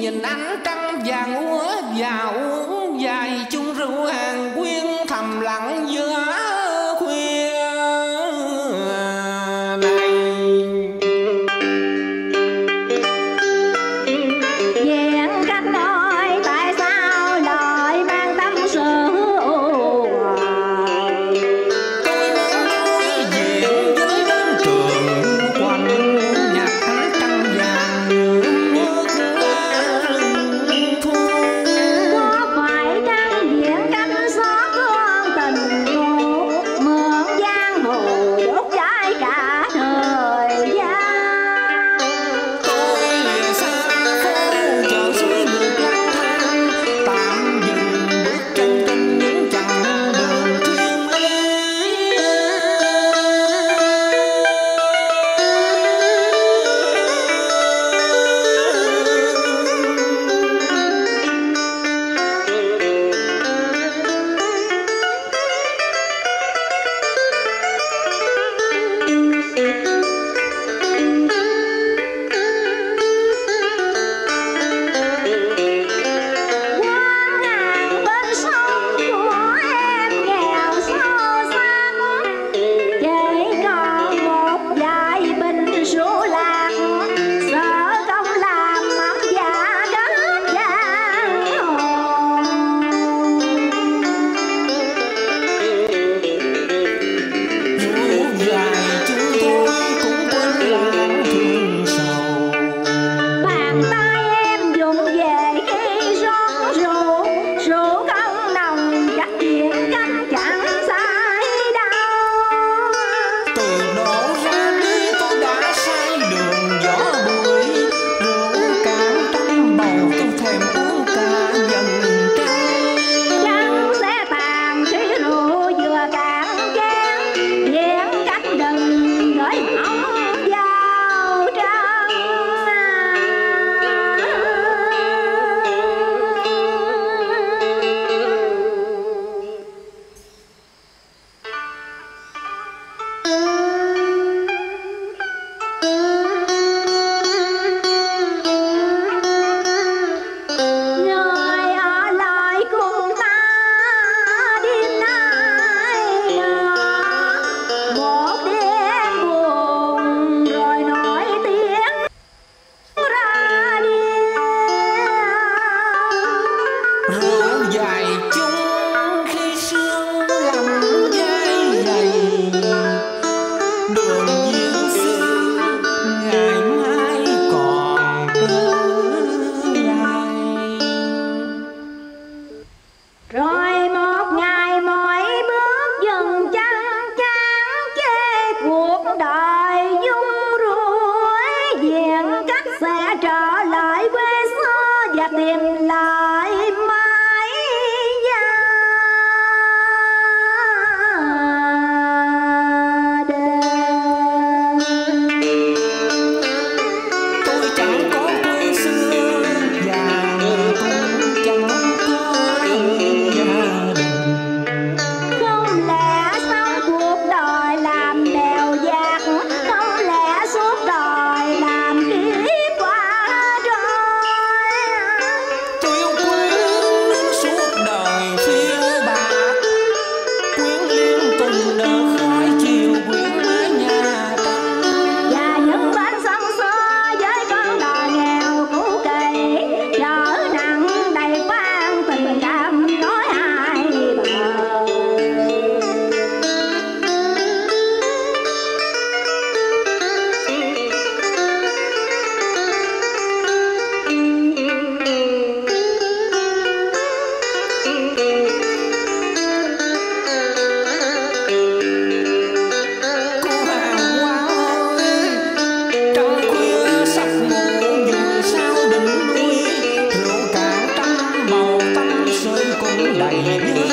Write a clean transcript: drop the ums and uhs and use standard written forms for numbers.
nhìn ánh trăng vàng úa và uống vài chung rượu hàng quyên thầm lặng giữa khuya này. Diện cách nói tại sao lại mang tâm sự. Tôi muốn đối diện với đến trường quanh nhạc ánh trăng vàng nước thu. Có phải chăng diện canh xót con tình cô mượn giang hồ đốt cháy cả thời gian. Tôi lìa xa phố chợ suối ngược lang thang, tạm dừng bước chân trên những chặng đường thiên lý. Quán hàng bên sông của em nghèo xô xát, chỉ còn một vài bình rượu lạc, sợ công làm mắm già đất giang hồ. Rượu dài chúng tôi cũng quên lãng thương sầu. Bàn tay em dùng về khi rót rượu, rượu không nồng chắc diện canh chẳng sai đâu. Từ đổ ra đi tôi đã say đường gió bụi, rượu cạn trong bầu tôi thèm uống cả dần trăng. Trăng sẽ tàn khi rượu vừa cạn chén, diện cách đừng gửi mỏng vào trăng. Người ở lại cùng ta đêm nay, một đêm buồn rồi nổi tiếng ra đi. Rượu dài chung khi sương lầm dây dày, đường diễn xưa ngày mai còn dài. Rồi một ngày mỗi bước dừng chân chán chê cuộc đời dung rủi, diện cách sẽ trở lại quê xưa và tìm lại mái gia đình. Tôi chẳng có quê xưa và cũng chẳng có gia đình. Không lẽ sống cuộc đời làm đèo dạt, không lẽ suốt đời làm kiếp qua trôi. Tôi yêu quê hương suốt đời phiêu bạt, quyến liên từng đợt khói chiều quyến mái nhà tranh. Và những bến sông xưa với con đò nghèo cũ kỹ, chở nặng đầy quan tình cảm nói hai bờ. Cô hàng hoa ơi, trăng khuya sắp muộn dù sao đỉnh núi, rượu cạn trăm bầu tâm sự cũng đầy dư.